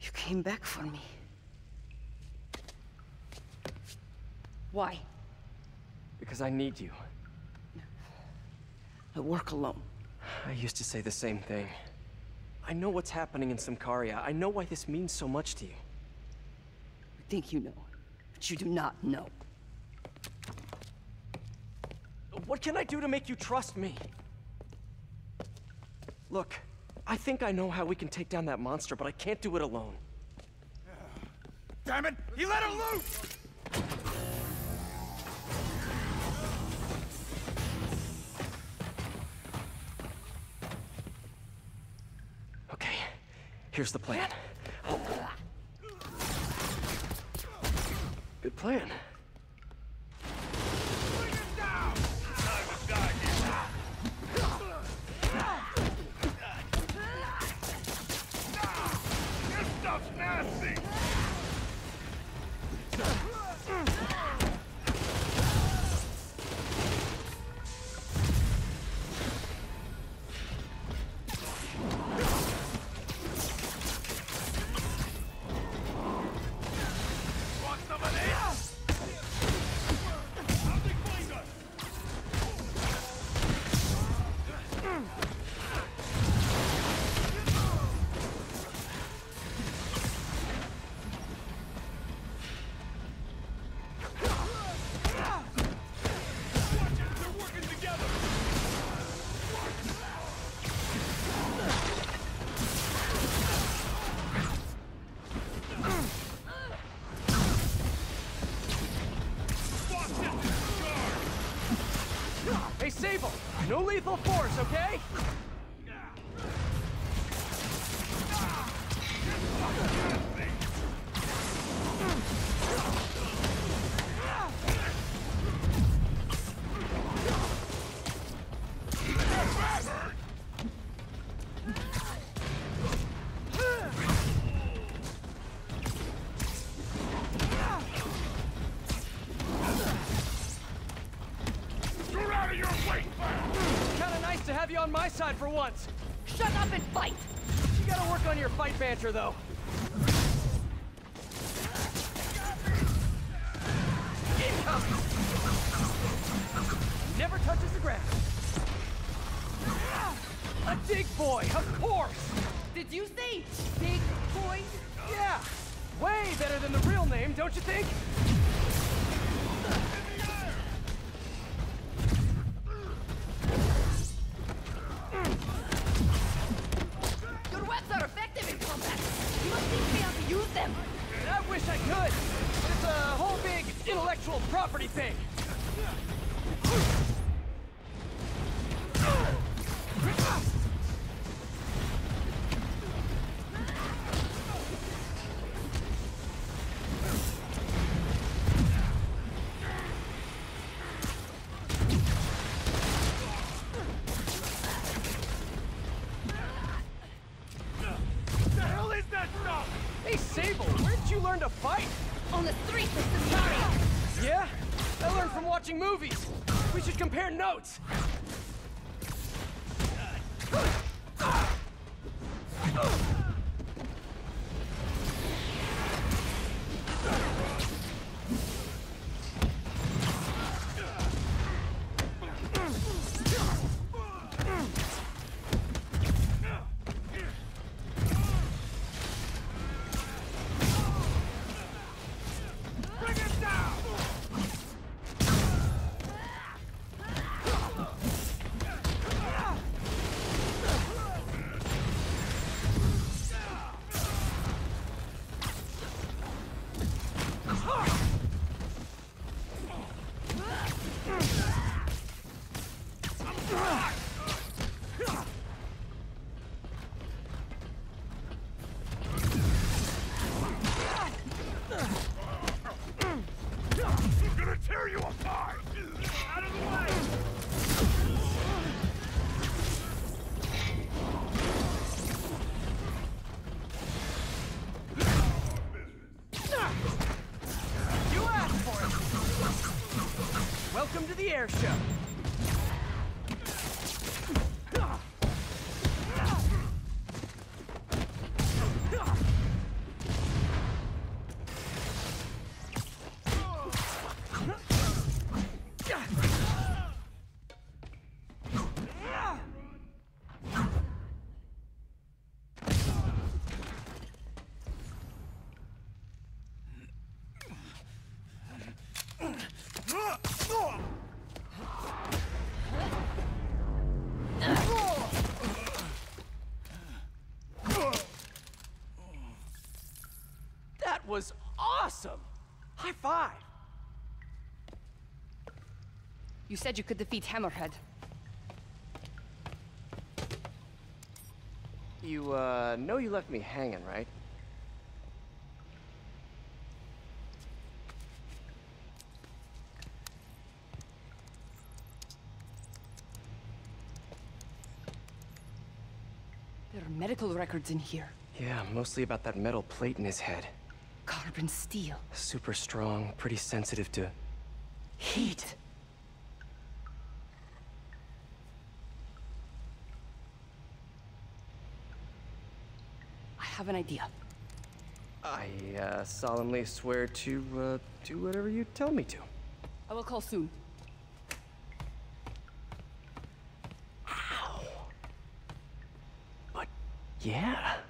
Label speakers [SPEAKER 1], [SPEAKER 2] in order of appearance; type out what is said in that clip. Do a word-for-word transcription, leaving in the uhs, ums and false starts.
[SPEAKER 1] You came back for me. Why?
[SPEAKER 2] Because I need you.
[SPEAKER 1] I work alone.
[SPEAKER 2] I used to say the same thing. I know what's happening in Symkaria. I know why this means so much to you.
[SPEAKER 1] You think you know, but you do not know.
[SPEAKER 2] What can I do to make you trust me? Look, I think I know how we can take down that monster, but I can't do it alone.
[SPEAKER 3] Damn it! He let her loose!
[SPEAKER 2] Okay, here's the plan. Good plan.
[SPEAKER 3] Bring him down! Time to die here. This stuff's nasty! Want some of this? Something find us! Watch it! They're working together! Boss gets in guard!
[SPEAKER 2] Hey, Sable! No lethal force, okay?
[SPEAKER 3] You're out of your weight class!
[SPEAKER 2] Kinda nice to have you on my side for once.
[SPEAKER 1] Shut up and fight!
[SPEAKER 2] You gotta work on your fight banter, though. Incoming! Never touches the ground. A dig boy, of course!
[SPEAKER 1] Did you say big boy?
[SPEAKER 2] Yeah! Way better than the real name, don't you think?
[SPEAKER 1] Your webs are effective in combat. You must teach me how to use them.
[SPEAKER 2] I wish I could, but it's a whole big intellectual property thing.
[SPEAKER 3] The hell is that stuff?
[SPEAKER 2] Hey, Sable, where did you learn to fight?
[SPEAKER 1] On the streets of Symkaria.
[SPEAKER 2] Yeah? I learned from watching movies. We should compare notes.
[SPEAKER 3] Bring him down! I'm gonna tear you apart! Out of the way!
[SPEAKER 2] You asked for it. Welcome to the air show. That was awesome! High five!
[SPEAKER 1] You said you could defeat Hammerhead.
[SPEAKER 2] You, uh, know you left me hanging, right?
[SPEAKER 1] There are medical records in here.
[SPEAKER 2] Yeah, mostly about that metal plate in his head.
[SPEAKER 1] Carbon steel.
[SPEAKER 2] Super strong, pretty sensitive to heat.
[SPEAKER 1] I have an idea.
[SPEAKER 2] I, uh, solemnly swear to, uh, do whatever you tell me to.
[SPEAKER 1] I will call soon.
[SPEAKER 2] Ow. But, yeah.